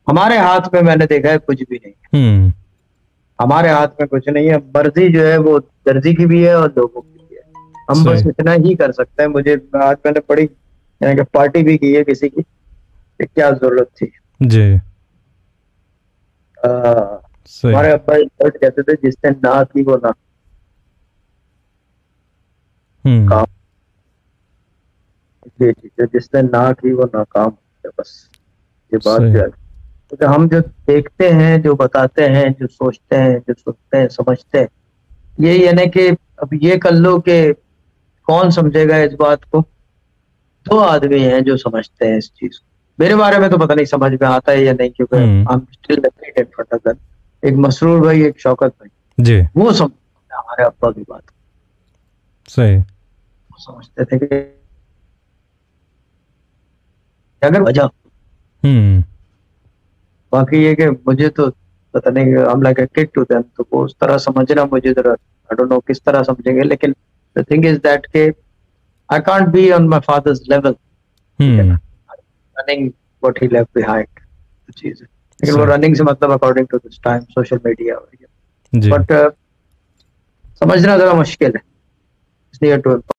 हमारे हाथ में मैंने देखा है कुछ भी नहीं है। हम्म। हमारे हाथ में कुछ नहीं है, मर्जी जो है वो दर्जी की भी है और लोगों की भी है। हम बस सही। इतना ही कर सकते हैं। मुझे आज मैंने पढ़ी यानी कि पार्टी भी की है किसी की, कि क्या जरूरत थी। जी। सही। हमारे अब्बा एक वर्ड कहते थे, जिसने ना की वो ना हम्म। काम। ये चीज है, जिसने ना की वो नाकाम हो गया, बस ये बात सही। जो है। क्योंकि हम जो देखते हैं, जो बताते हैं, जो सोचते हैं, जो सुनते हैं, समझते हैं, यही है ना कि अब ये कर लो कि कौन समझेगा इस बात को। दो आदमी हैं जो समझते हैं इस चीज को। मेरे बारे में तो पता नहीं समझ में आता है या नहीं, क्योंकि हम्म। हम still in front of them. एक मसरूर भाई, एक शौकत भाई, जी। वो समझते हैं हमारे अब्बा की बात। सही। वो समझते थे कि अगर वजह, हम्म। बाकी ये कि मुझे तो पता नहीं, हम like a kid to them, तो वो उस तरह समझना मुझे जरा आई डोंट नो किस तरह समझेंगे। लेकिन द थिंग इज दैट के I can't be on my father's level, ठीक है हम्म। ना। Running what he left behind चीज है। लेकिन वो सही। रनिंग से मतलब according to this time social media, जी। बट समझना जरा मुश्किल है। इसलिए टू